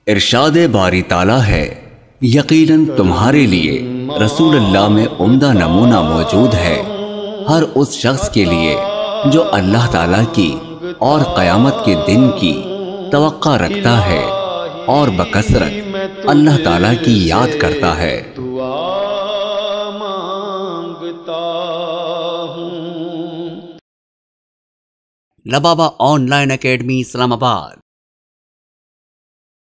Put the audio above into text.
इरशाद बारी ताला है, यकीनन तुम्हारे लिए रसूलुल्लाह में उम्दा नमूना मौजूद है। हर उस शख्स के लिए जो अल्लाह ताला की और क़यामत के दिन की तवक्का रखता है और बकसरत अल्लाह ताला की याद करता है। दुआ मांगता हूँ। Lababa online academy Islamabad.